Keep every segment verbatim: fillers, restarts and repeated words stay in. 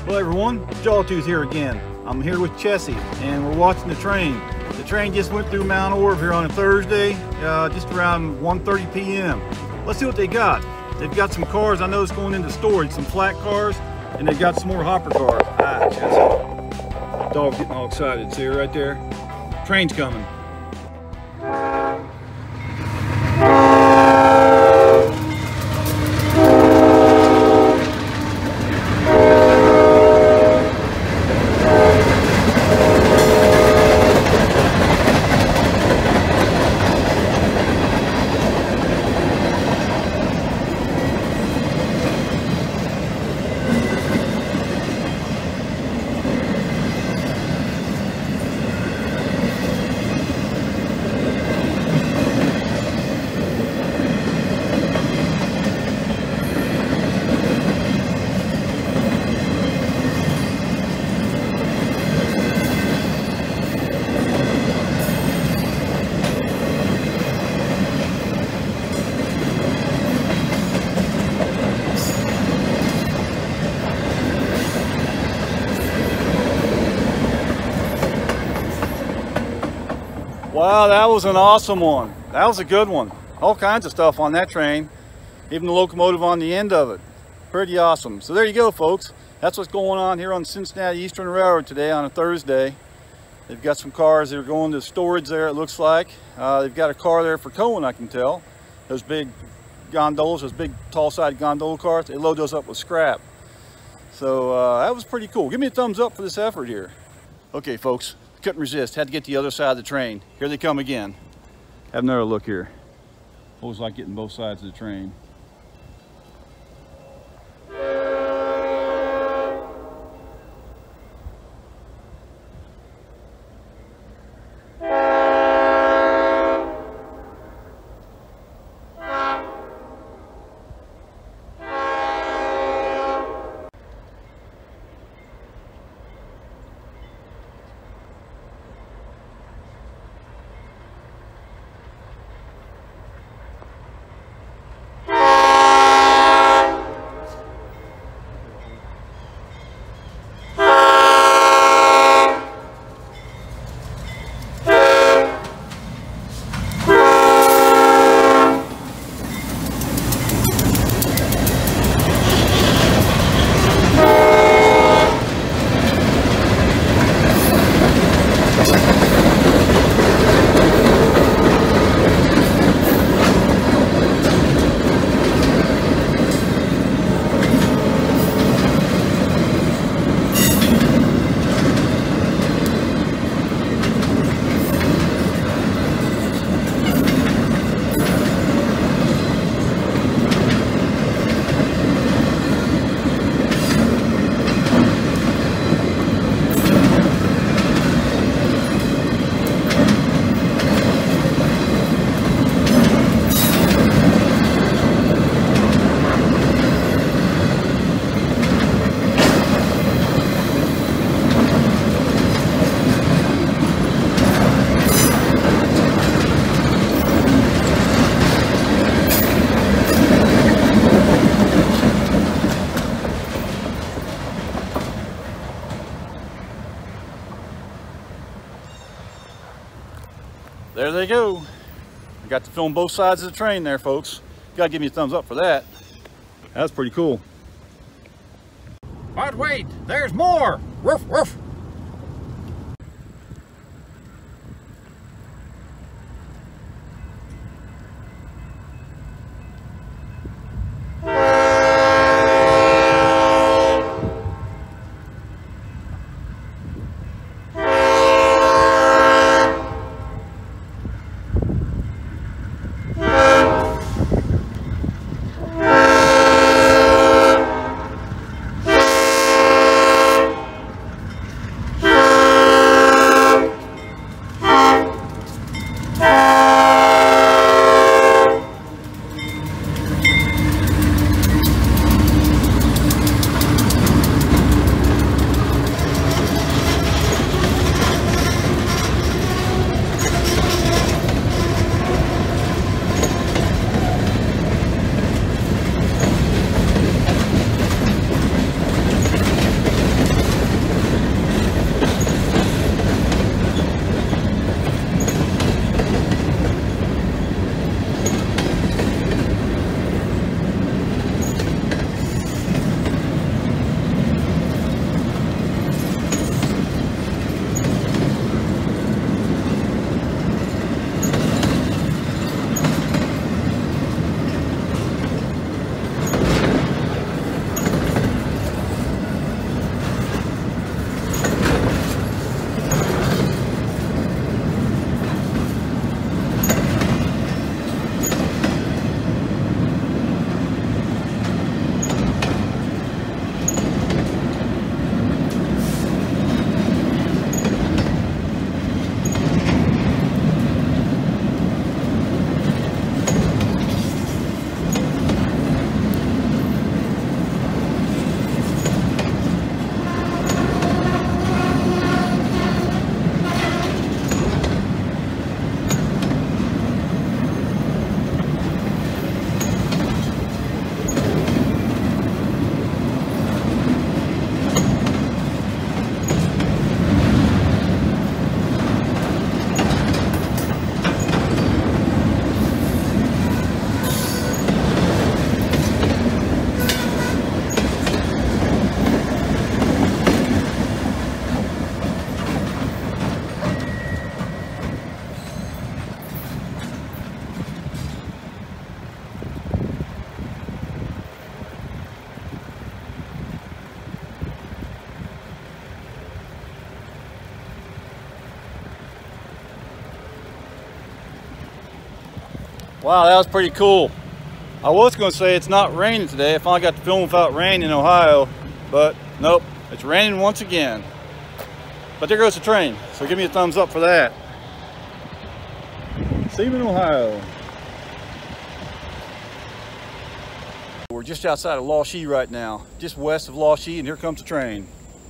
Hello everyone, Jawtooth here again. I'm here with Chessie and we're watching the train. The train just went through Mount Orb here on a Thursday, uh, just around one thirty p m Let's see what they got. They've got some cars I noticed going into storage, some flat cars, and they've got some more hopper cars. Ah, Chessie. Dog's getting all excited. See her right there? Train's coming. Wow, that was an awesome one. That was a good one. All kinds of stuff on that train, even the locomotive on the end of it. Pretty awesome. So there you go, folks. That's what's going on here on Cincinnati Eastern Railroad today on a Thursday. They've got some cars that are going to storage there, it looks like. Uh, they've got a car there for towing, I can tell. Those big gondolas, those big tall-sided gondola cars, they load those up with scrap. So uh, that was pretty cool. Give me a thumbs up for this effort here. Okay, folks. Couldn't resist, had to get to the other side of the train. Here they come again. Have another look here. Always like getting both sides of the train. There they go. I got to film both sides of the train there, folks. You gotta give me a thumbs up for that. That's pretty cool. But wait, there's more! Woof, woof. Wow, that was pretty cool. I was going to say it's not raining today. I finally got to film without rain in Ohio, but nope, it's raining once again. But there goes the train, so give me a thumbs up for that. See you in Ohio. We're just outside of Lawshe right now, just west of Lawshe, and here comes the train.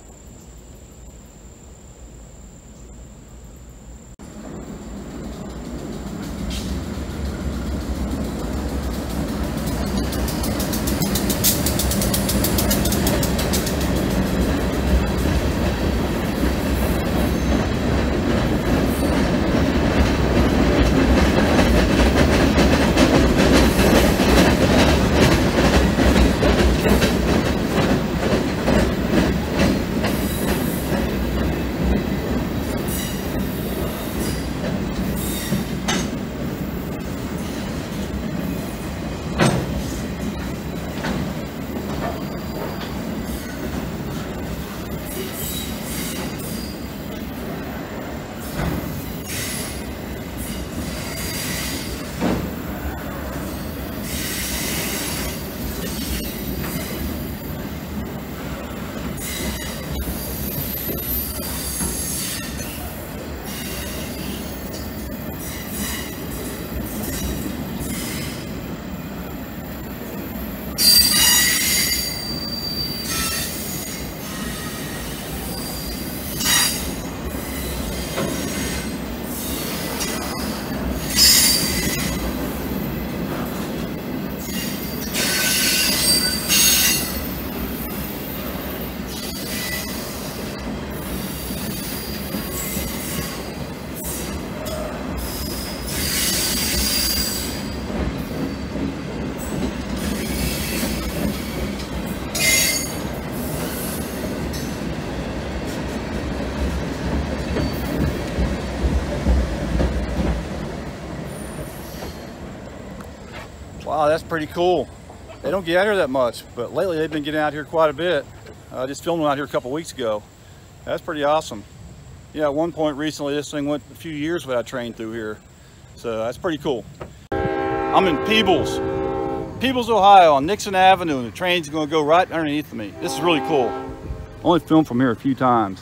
Wow, that's pretty cool. They don't get out here that much, but lately they've been getting out here quite a bit. I uh, just filmed them out here a couple weeks ago. That's pretty awesome. Yeah, at one point recently, this thing went a few years without a train through here. So that's pretty cool. I'm in Peebles, Peebles, Ohio on Nixon Avenue, and the train's gonna go right underneath me. This is really cool. Only filmed from here a few times.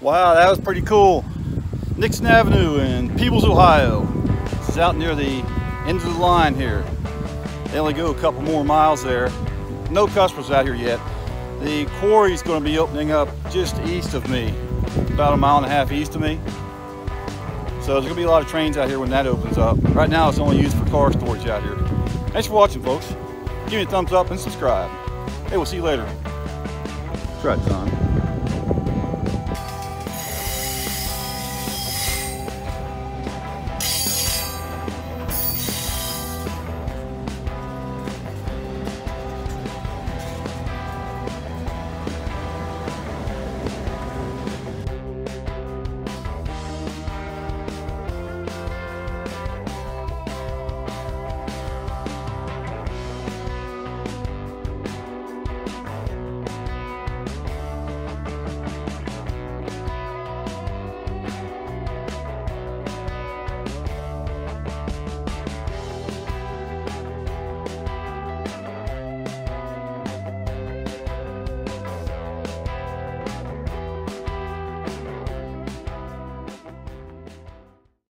Wow, that was pretty cool. Nixon Avenue in Peebles, Ohio. This is out near the end of the line here. They only go a couple more miles there. No customers out here yet. The quarry is going to be opening up just east of me, about a mile and a half east of me. So there's going to be a lot of trains out here when that opens up. Right now it's only used for car storage out here. Thanks for watching, folks. Give me a thumbs up and subscribe. Hey, we'll see you later. That's right, son.